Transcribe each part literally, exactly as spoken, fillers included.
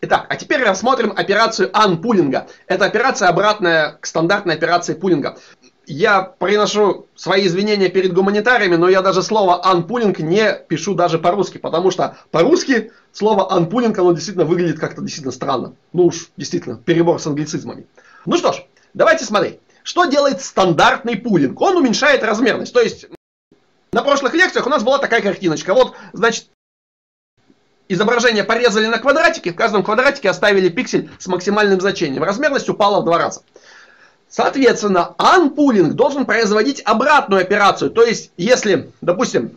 Итак, а теперь рассмотрим операцию анпулинга. Это операция обратная к стандартной операции пулинга. Я приношу свои извинения перед гуманитариями, но я даже слово анпулинг не пишу даже по-русски, потому что по-русски слово анпулинг, оно действительно выглядит как-то действительно странно. Ну уж, действительно, перебор с англицизмами. Ну что ж, давайте смотреть. Что делает стандартный пулинг? Он уменьшает размерность. То есть, на прошлых лекциях у нас была такая картиночка. Вот, значит, изображение порезали на квадратики, в каждом квадратике оставили пиксель с максимальным значением. Размерность упала в два раза. Соответственно, анпулинг должен производить обратную операцию. То есть, если, допустим,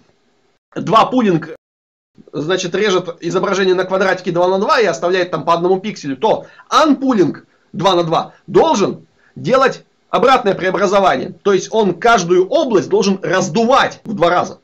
два пулинг, значит, режет изображение на квадратике два на два и оставляет там по одному пикселю, то анпулинг два на два должен делать обратное преобразование. То есть, он каждую область должен раздувать в два раза.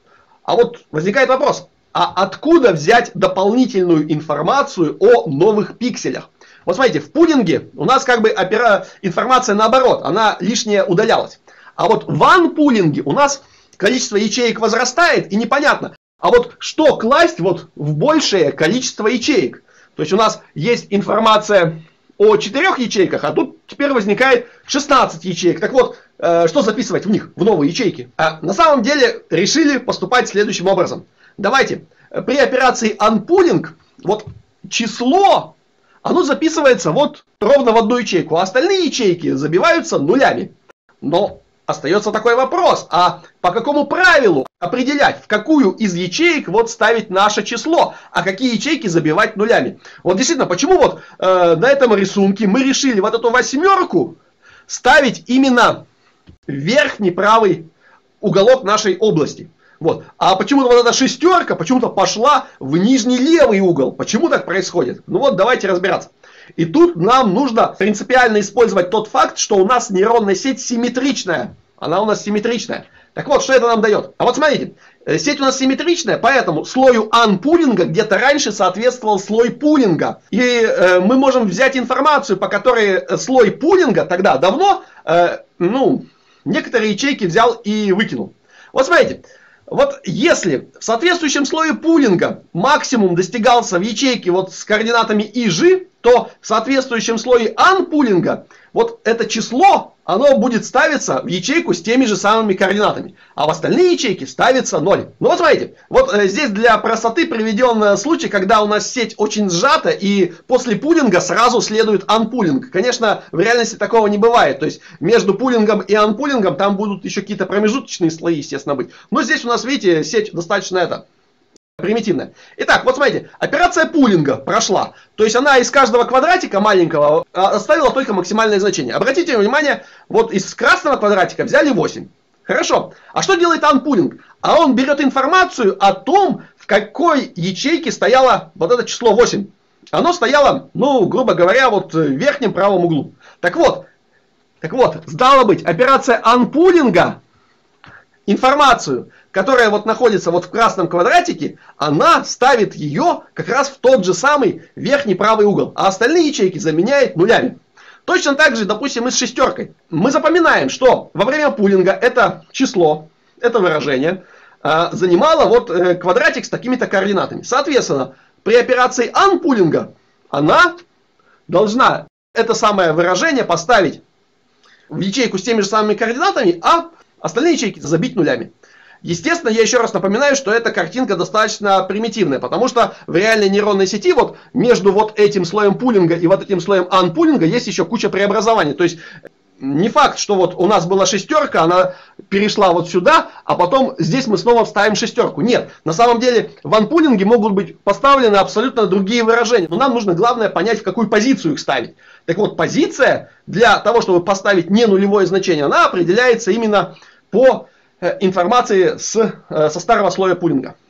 А вот возникает вопрос, а откуда взять дополнительную информацию о новых пикселях? Вот смотрите, в пулинге у нас как бы опера... информация наоборот, она лишняя удалялась. А вот в анпулинге у нас количество ячеек возрастает и непонятно. А вот что класть вот в большее количество ячеек? То есть у нас есть информация о четырех ячейках, а тут теперь возникает шестнадцать ячеек. Так вот, э, что записывать в них, в новые ячейки? А на самом деле решили поступать следующим образом. Давайте, при операции анпулинг, вот число... оно записывается вот ровно в одну ячейку, а остальные ячейки забиваются нулями. Но остается такой вопрос, а по какому правилу определять, в какую из ячеек вот ставить наше число, а какие ячейки забивать нулями? Вот действительно, почему вот э, на этом рисунке мы решили вот эту восьмерку ставить именно в верхний правый уголок нашей области? Вот. А почему-то вот эта шестерка почему-то пошла в нижний левый угол. Почему так происходит? Ну вот давайте разбираться. И тут нам нужно принципиально использовать тот факт, что у нас нейронная сеть симметричная. Она у нас симметричная. Так вот, что это нам дает? А вот смотрите, сеть у нас симметричная, поэтому слою анпулинга где-то раньше соответствовал слой пулинга. И э, мы можем взять информацию, по которой слой пулинга тогда давно, э, ну, некоторые ячейки взял и выкинул. Вот смотрите. Вот если в соответствующем слое пулинга максимум достигался в ячейке вот с координатами и жи, то в соответствующем слое анпулинга вот это число, оно будет ставиться в ячейку с теми же самыми координатами. А в остальные ячейки ставится ноль. Ну вот смотрите, вот э, здесь для простоты приведен э, случай, когда у нас сеть очень сжата и после пулинга сразу следует анпулинг. Конечно, в реальности такого не бывает. То есть между пулингом и анпулингом там будут еще какие-то промежуточные слои, естественно, быть. Но здесь у нас, видите, сеть достаточно это... примитивная. Итак, вот смотрите, операция пулинга прошла. То есть она из каждого квадратика маленького оставила только максимальное значение. Обратите внимание, вот из красного квадратика взяли восемь. Хорошо. А что делает анпулинг? А он берет информацию о том, в какой ячейке стояло вот это число восемь. Оно стояло, ну, грубо говоря, вот в верхнем правом углу. Так вот, так вот, стало быть, операция анпулинга, информацию, которая вот находится вот в красном квадратике, она ставит ее как раз в тот же самый верхний правый угол, а остальные ячейки заменяет нулями. Точно так же, допустим, и с шестеркой. Мы запоминаем, что во время пулинга это число, это выражение, э, занимало вот э, квадратик с такими-то координатами. Соответственно, при операции анпулинга она должна это самое выражение поставить в ячейку с теми же самыми координатами, а остальные ячейки забить нулями. Естественно, я еще раз напоминаю, что эта картинка достаточно примитивная, потому что в реальной нейронной сети вот между вот этим слоем пулинга и вот этим слоем анпулинга есть еще куча преобразований. То есть не факт, что вот у нас была шестерка, она перешла вот сюда, а потом здесь мы снова вставим шестерку. Нет, на самом деле в анпулинге могут быть поставлены абсолютно другие выражения, но нам нужно главное понять, в какую позицию их ставить. Так вот, позиция для того, чтобы поставить не нулевое значение, она определяется именно по информации с, со старого слоя пулинга.